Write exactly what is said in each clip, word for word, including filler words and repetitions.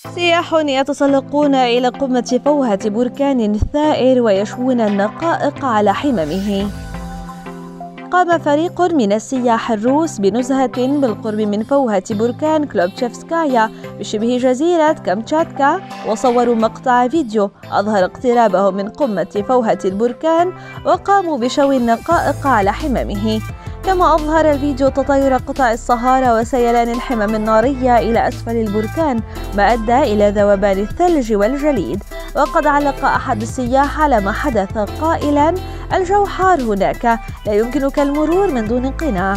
سياح يتسلقون إلى قمة فوهة بركان ثائر ويشوون النقائق على حممه. قام فريق من السياح الروس بنزهة بالقرب من فوهة بركان كلوبتشيفسكايا بشبه جزيرة كامتشاتكا، وصوروا مقطع فيديو أظهر اقترابهم من قمة فوهة البركان، وقاموا بشوي النقائق على حممه. كما أظهر الفيديو تطاير قطع الصهارى وسيلان الحمم النارية إلى أسفل البركان، ما أدى إلى ذوبان الثلج والجليد. وقد علق أحد السياح على ما حدث قائلاً: الجو حار هناك، لا يمكنك المرور من دون قناع.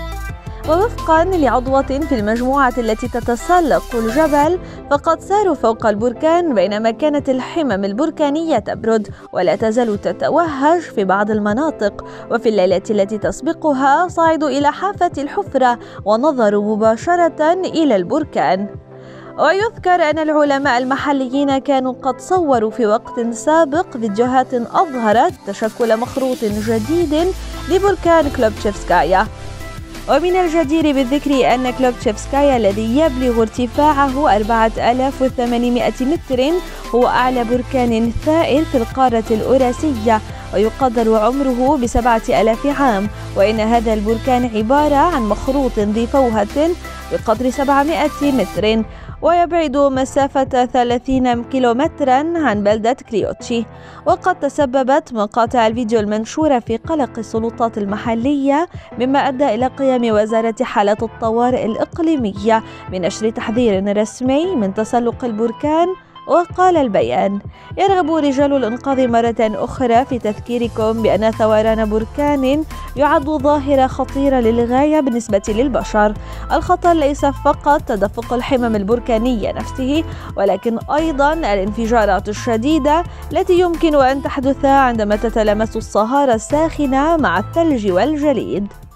ووفقاً لعضوة في المجموعة التي تتسلق الجبل، فقد ساروا فوق البركان بينما كانت الحمم البركانية تبرد ولا تزال تتوهج في بعض المناطق. وفي الليلة التي تسبقها صعدوا إلى حافة الحفرة ونظروا مباشرة إلى البركان. ويذكر أن العلماء المحليين كانوا قد صوروا في وقت سابق فيديوهات أظهرت تشكل مخروط جديد لبركان كلوبتشيفسكايا. ومن الجدير بالذكر أن كلوبتشيفسكايا الذي يبلغ ارتفاعه أربعة آلاف وثمانمائة متر هو أعلى بركان ثائر في القارة الأوراسية، ويقدر عمره بسبعة آلاف عام. وإن هذا البركان عبارة عن مخروط ذي فوهة بقدر سبعمائة متر، ويبعد مسافة ثلاثين كيلومترا عن بلدة كليوتشي. وقد تسببت مقاطع الفيديو المنشورة في قلق السلطات المحلية، مما أدى إلى قيام وزارة حالات الطوارئ الإقليمية بنشر تحذير رسمي من تسلق البركان. وقال البيان: يرغب رجال الإنقاذ مرة أخرى في تذكيركم بأن ثوران بركان يعد ظاهرة خطيرة للغاية بالنسبة للبشر. الخطر ليس فقط تدفق الحمم البركانية نفسه، ولكن أيضا الانفجارات الشديدة التي يمكن أن تحدث عندما تتلامس الصهارى الساخنة مع الثلج والجليد.